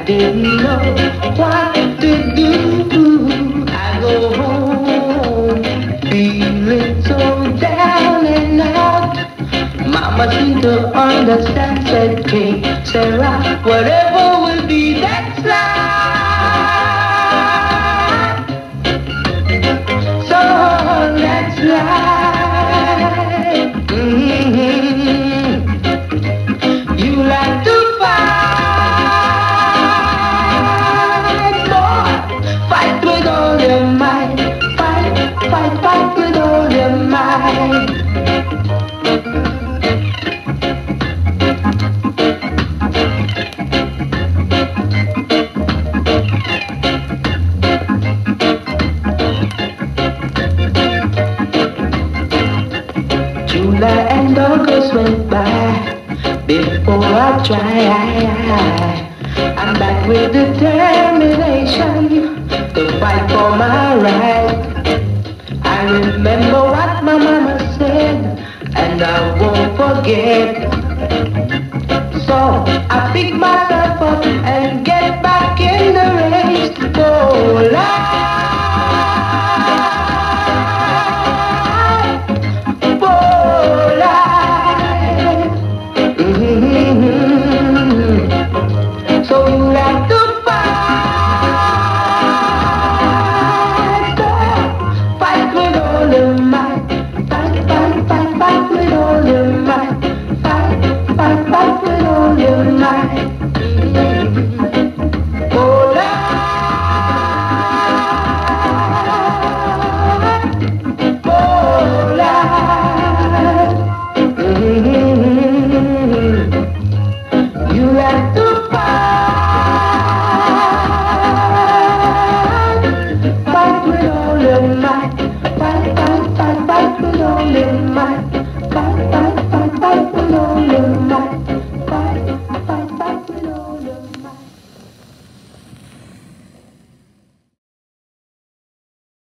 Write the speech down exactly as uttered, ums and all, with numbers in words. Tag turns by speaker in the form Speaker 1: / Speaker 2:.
Speaker 1: didn't know what to do. I go home feeling so down and out. Mama seemed to understand, said, "Hey, Sarah, whatever will be, that's life. So that's life." Mm-hmm. You like to fight, boy, fight with all your might. Fight, fight, fight with all your might. July and August went by before I try. I'm back with determination to fight for my right. I remember what my mama said, and I won't forget. So I pick myself up and get back in the race to go live. So you like to fight, fight with all your might. Fight, fight, fight, fight with all your might. Fight, fight, fight with all your might. Oh, life, oh, life. Mm-hmm. You like to fight with all your might, fight, fight, fight, fight with all your might.